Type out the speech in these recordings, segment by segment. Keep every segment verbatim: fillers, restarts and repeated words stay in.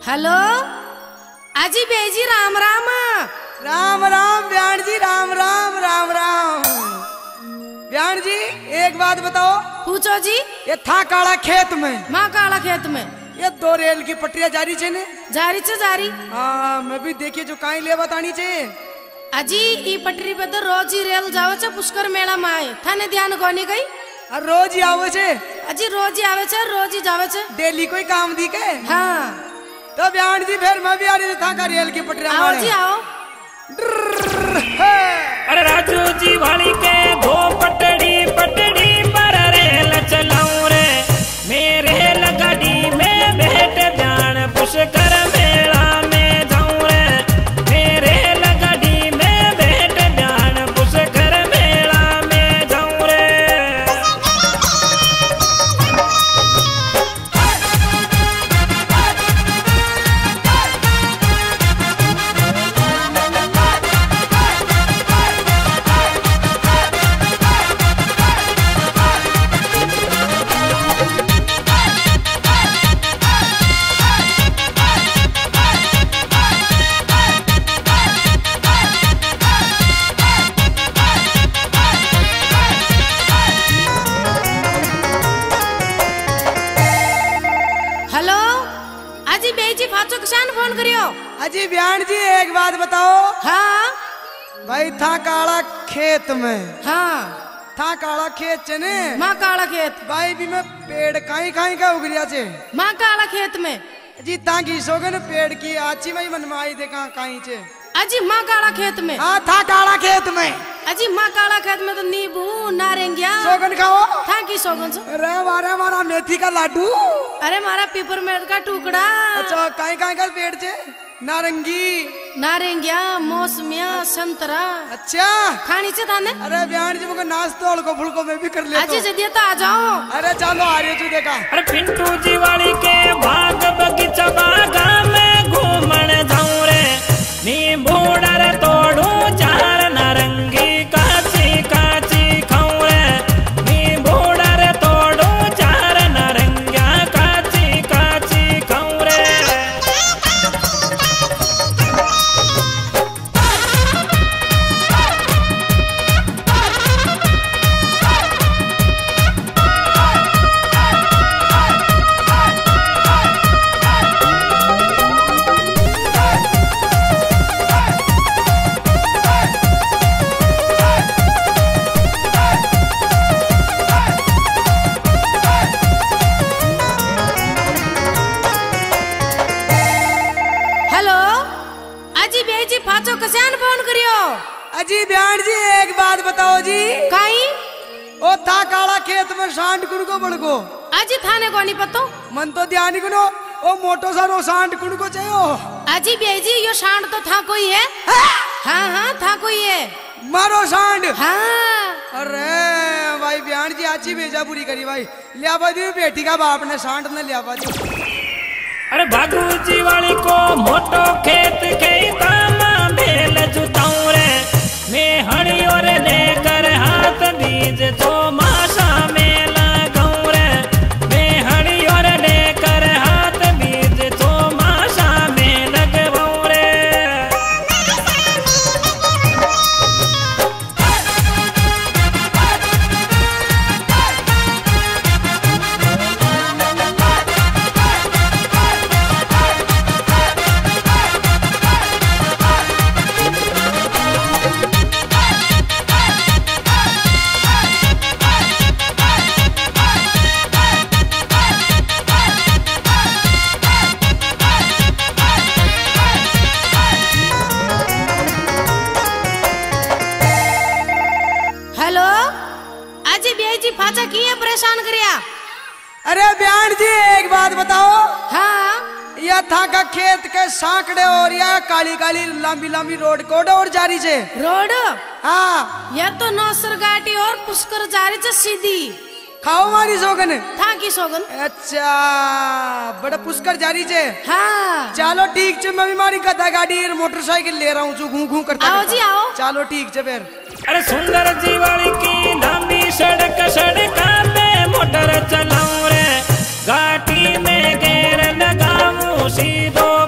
Hello अजी बेजी राम राम राम राम ब्यान जी राम राम राम राम। ब्यान जी एक बात बताओ। पूछो जी। ये था काला खेत में माँ काला खेत में ये दो रेल की पटरिया जारी छे ने जारी छे जारी। हाँ मैं भी देखिए जो काई ले बतानी छे। अजी ई पटरी पे तो रोज ही रेल जावे छे पुष्कर मेला में आए थाने ध्यान कोनी गई। और रोज ही आवे छे। अजी रोज ही आवे छे रोज ही जावे छे डेली कोई काम दी के। हाँ तो ब्यान जी फिर मैं भी आ रही था का रेल की पटरिया आओ जी आओ। अरे राजू जी वाली के दो पटड़ी पटड़ी पर रेल चलाऊं रे मेरे लगड़ी में बैठ जान पुष्कर मेला में जाऊं रे मेरे लगड़ी में बैठ जान पुष्कर मेला में जाऊं रे। हेलो अजी बेजी फाचो किसान फोन करियो। अजी ब्यान जी एक बात बताओ। हाँ भाई था काला खेत में हाँ था काला खेत छे ने माँ काला खेत भाई भी मैं पेड़ काई काई का उगरिया छे। माँ काला खेत में जी ताकि सोगन पेड़ की आची में मन में आई देखा काई छे। अजी माँ काला खेत में हाँ था काला खेत में अजी माँ काला खेत में तो नींबू नारंगिया सोगन खाओ। था की सोगन सो अरे मारा मारा मेथी का लाडू। अरे मारा पीपर मेड़ का टुकड़ा। अच्छा काई काई का पेड़ छे। नारंगी नारंगिया मौसमिया संतरा अच्छा खानी से थाने। अरे ब्यान जी मुझे नाश्तो हल्को फुल्को में भी कर ले अजी जदिया तो आ जाओ। अरे चलो आ रही तू देखा। अरे पिंटू जी वाली के बाग बगीचा बागा में घूमन जाऊं रे नींबू डर तोड़ू चार नारंगी काची काची खाऊं रे नींबू डर तोड़ू चार नारंगिया काची काची खाऊं रे। हेलो अजी बेजी फाचो किसान फोन करियो। अजी ब्यान जी एक बात बताओ जी। काई ओ था काला खेत में सांड कुनको बड़को अजी थाने को नहीं पतो। मन तो ध्यान कुनो ओ मोटो सारो सांड कुनको चाहिए। अजी बेजी यो सांड तो था कोई है। हाँ हाँ था कोई है मारो सांड। हाँ अरे भाई ब्यान जी आची भेजा पूरी करी भाई लिया दी बेटी का बाप ने सांड ने लिया दी। अरे भागू जी वाली को मोटो खेत के कामा बेल जुताऊं रे मैं हड़ी और लेकर हाथ बीज तो माशा में लगाऊं रे मैं हड़ी और लेकर हाथ बीज तो माशा में लगवाऊं रे। हेलो अजी बेजी फाचा किए परेशान करिया। अरे ब्यान जी एक बात बताओ। हाँ यह था का खेत के सांकड़े और या काली काली लंबी लंबी रोड कोड और जारी छे। रोड हाँ या तो नौसर घाटी और पुष्कर जारी छे सीधी। खाओ मारी सोगन था की सोगन। अच्छा बड़ा पुष्कर जारी छे। हाँ चलो ठीक छे मैं भी मारी गधा गाड़ी और मोटरसाइकिल ले रहा हूँ जो घूम घूम करता आओ करता। जी आओ। चलो ठीक छे फिर। अरे सुंदर जीवाली की लंबी सड़क सड़क पे मोटर चलाऊं रे घाटी में गेर लगाऊं सीधो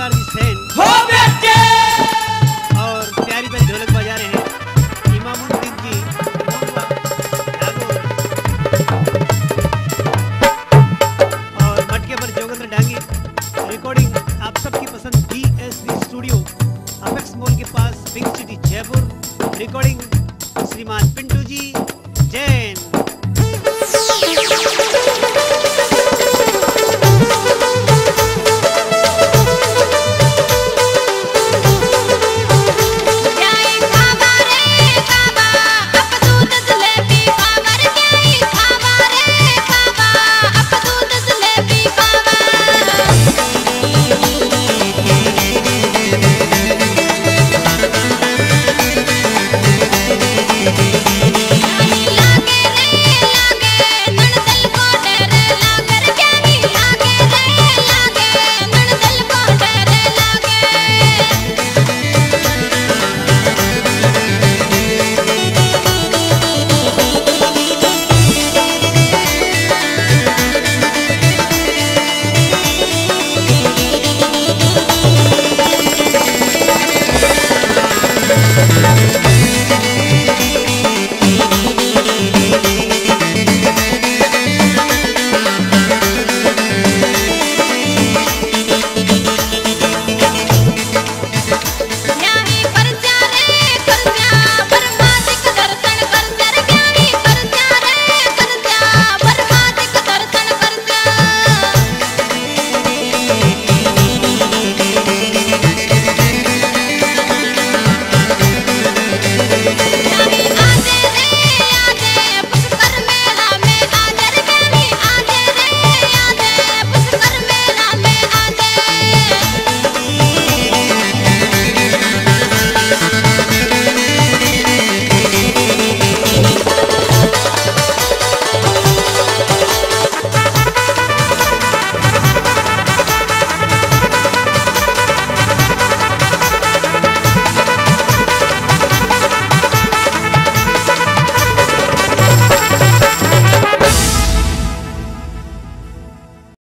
प्रकार की सेन हो